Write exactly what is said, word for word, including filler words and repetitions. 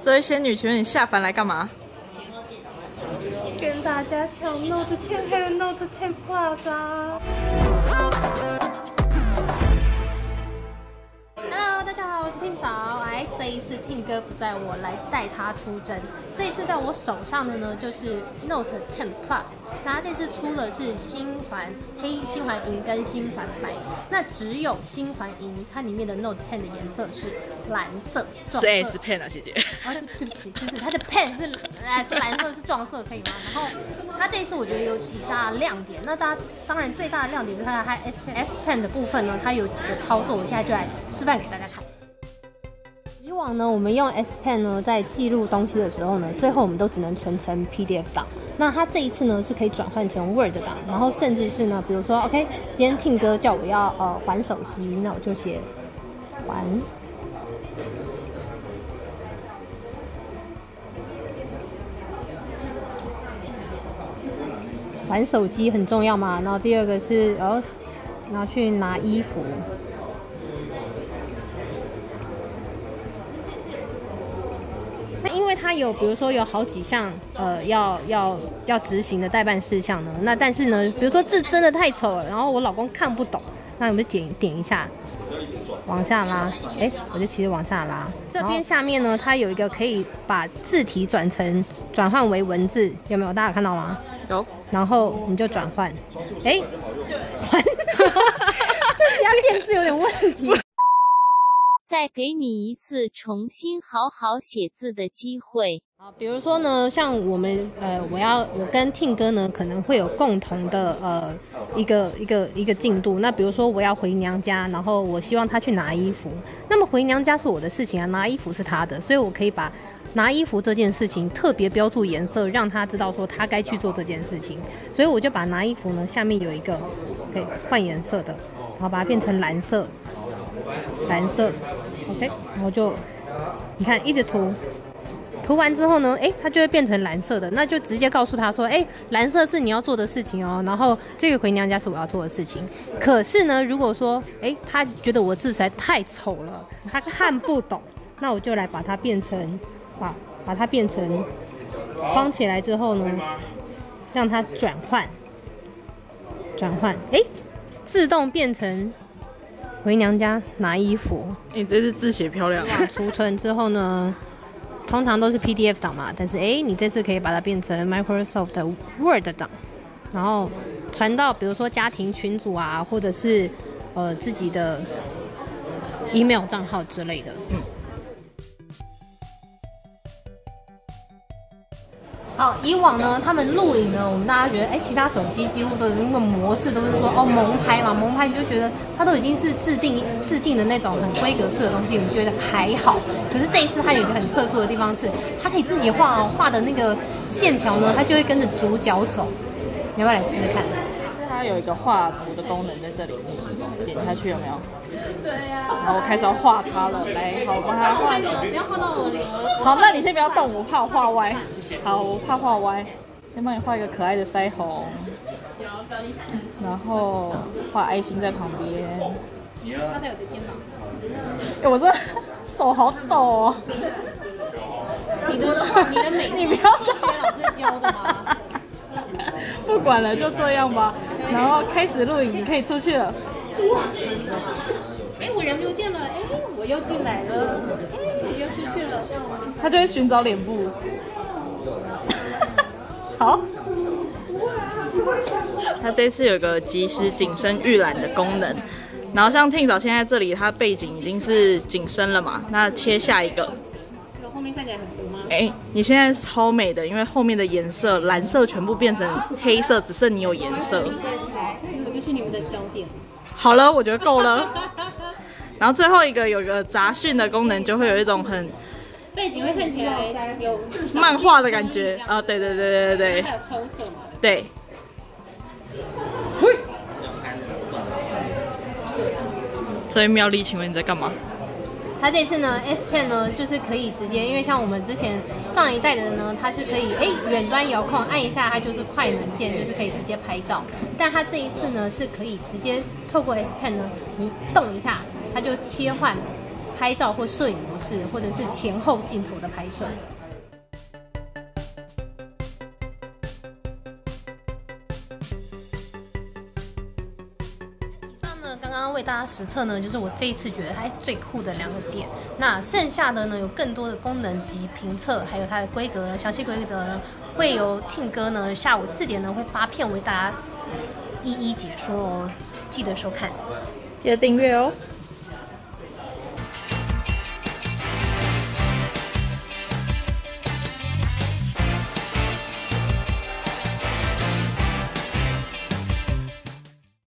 这位仙女，请问你下凡来干嘛？ 跟大家抢 Note 十还有 Note 十 Plus 啊 ！Hello， 大家好，我是 Tim 嫂。哎，这一次 Tim 哥不在，我来带他出征。这一次在我手上的呢，就是 Note 十 Plus。那它这次出的是星环黑、星环银跟星环白。那只有星环银，它里面的 Note 十的颜色是蓝色， 是 S Pen 啊，姐姐。 啊，对对不起，就是它的 Pen 是哎是蓝色，是撞色，可以吗？然后它这一次我觉得有几大亮点。那大家当然最大的亮点就是它它 S S Pen 的部分呢，它有几个操作，我现在就来示范给大家看。以往呢，我们用 S Pen 呢，在记录东西的时候呢，最后我们都只能存成 P D F 档。那它这一次呢，是可以转换成 Word 档，然后甚至是呢，比如说 OK， 今天听哥叫我要呃还手机，那我就写还。还手机很重要嘛，然后第二个是哦，拿去拿衣服。那因为它有，比如说有好几项呃要要要执行的代办事项呢，那但是呢，比如说字真的太丑了，然后我老公看不懂，那我们就点点一下，往下拉，哎，我就其实往下拉。这边下面呢，它有一个可以把字体转成转换为文字，有没有？大家有看到吗？ 有。 然后你就转换，哎，还这家电视有点问题。 再给你一次重新好好写字的机会。 啊，比如说呢，像我们呃，我要我跟 Tim 哥呢可能会有共同的呃一个一个一个进度。那比如说我要回娘家，然后我希望他去拿衣服，那么回娘家是我的事情啊，拿衣服是他的，所以我可以把拿衣服这件事情特别标注颜色，让他知道说他该去做这件事情。所以我就把拿衣服呢下面有一个可以换颜色的，然后把它变成蓝色，蓝色 ，OK， 然后就你看一直涂。涂完之后呢，哎，它就会变成蓝色的，那就直接告诉他说，哎，蓝色是你要做的事情哦，然后这个回娘家是我要做的事情。可是呢，如果说，哎，他觉得我字实在太丑了，他看不懂，那我就来把它变成，把把它变成框起来之后呢，让它转换，转换，哎，自动变成回娘家拿衣服。 你这是字写漂亮。 储存之后呢？通常都是 P D F 档嘛，但是哎，你这次可以把它变成 Microsoft 的 Word 档，然后传到比如说家庭群组啊，或者是呃自己的 email 账号之类的。嗯。好，以往呢，他们录影呢，我们大家觉得，哎，其他手机几乎都有那个模式，都是说哦蒙拍嘛，蒙拍你就觉得它都已经是自定自定的那种很规格式的东西，你觉得还好。可是这一次它有一个很特殊的地方是，它可以自己画哦，画的那个线条呢，它就会跟着主角走。你要不要来试试看？ 它有一个画图的功能在这里，你点下去有没有？对呀、啊。然后我开始要画它了，来，好，我帮它画。 不要画到我脸。 好，那你先不要动，我怕我画歪。好，我怕画歪，先帮你画一个可爱的腮红，然后画爱心在旁边。 他在我的肩膀。 哎、欸，我这手好抖哦。 你的你的美术是数学老师教的吗？ 不管了，就这样吧。然后开始录影，你可以出去了。 哎，我人不见了，哎，我又进来了，哎，我又出去了。 他就会寻找脸部。好。它这次有个即时景深预览的功能，然后像Tim嫂现在这里，它背景已经是景深了嘛，那切下一个。 后面看起来很糊吗？ 哎、欸，你现在超美的，因为后面的颜色蓝色全部变成黑色，只剩你有颜色。 我就是你们的焦点。 好了，我觉得够了。然后最后一个有个杂讯的功能，就会有一种很背景会看起来有漫画的感觉啊！对对对对对对。 还有抽色嘛？ 对。这位妙丽，请问你在干嘛？ 它这次呢 ，S Pen 呢，就是可以直接，因为像我们之前上一代的呢，它是可以哎远端遥控按一下，它就是快门键，就是可以直接拍照。但它这一次呢，是可以直接透过 S Pen 呢，你动一下，它就切换拍照或摄影模式，或者是前后镜头的拍摄。刚刚为大家实测呢，就是我这一次觉得它最酷的两个点。那剩下的呢，有更多的功能及评测，还有它的规格详细规则呢，会由Tim哥呢下午四点呢会发片为大家一一解说哦，记得收看， 记得订阅哦。